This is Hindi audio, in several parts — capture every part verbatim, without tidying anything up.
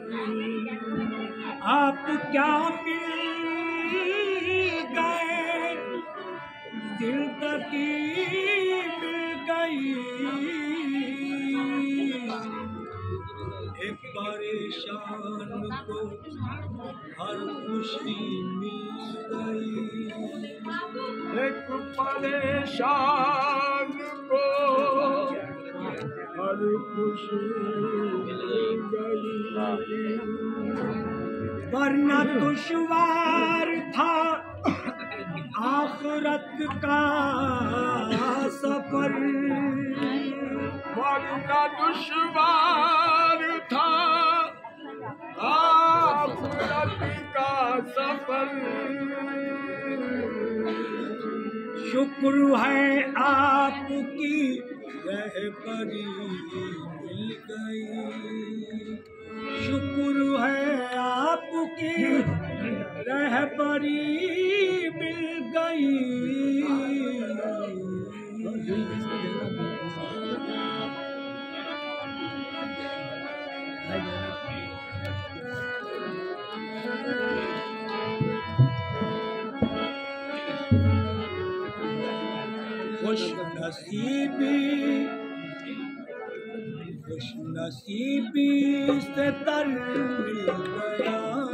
आप क्या मिल गए, जिंदगी मिल गई। एक परेशान को हर खुशी मिल गई। एक परेशान को हर खुशी मिल गई। वरना दुश्वार था आखिरत का सफर, वरना दुश्वार था आखिरत का सफर। शुक्र है आपकी रहबरी मिल गई। शुक्र है आपकी रहबरी मिल गई। खुश नसीबी खुश नसीबी से तर मिल गया।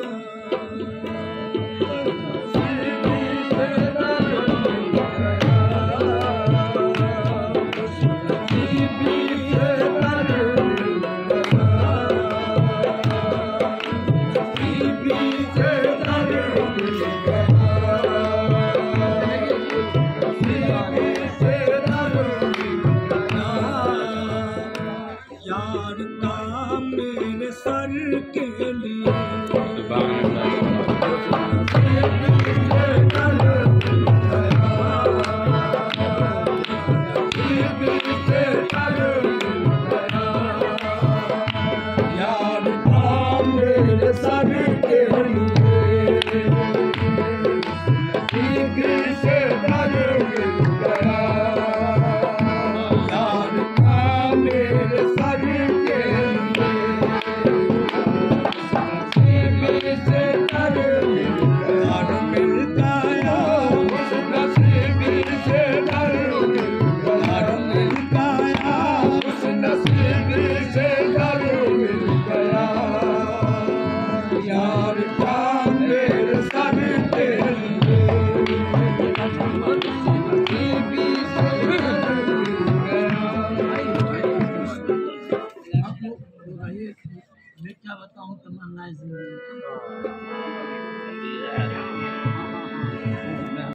यार का मेरे सर के लिए यार का मेरे सर के मैं क्या बताऊं तमन्ना जिंदगी।